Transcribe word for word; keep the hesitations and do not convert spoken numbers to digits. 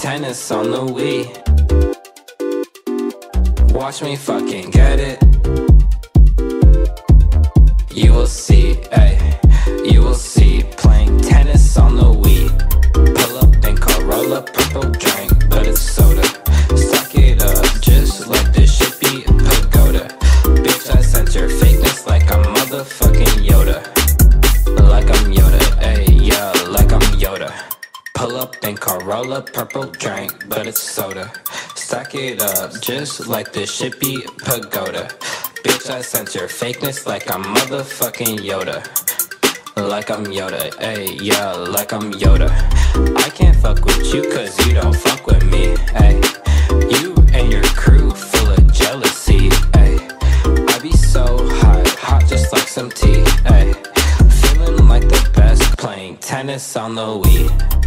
tennis on the Wii. Watch me fucking get it. You will see, ayy, you will see. Playing tennis on the Wii. Pull up and Corolla, purple drink, but it's soda. Suck it up, just like this shit be a pagoda. Bitch, I sense your fakeness like I'm motherfucking Yoda. Like I'm Yoda, ayy, yeah, like I'm Yoda. Pull up in Corolla, purple drink, but it's soda. Stack it up, just like this shit be pagoda. Bitch, I sense your fakeness like I'm motherfucking Yoda. Like I'm Yoda, ayy, yeah, like I'm Yoda. I can't fuck with you cause you don't fuck with me, ayy. You and your crew full of jealousy, ayy. I be so hot, hot just like some tea, ayy. Feeling like the best, playing tennis on the Wii.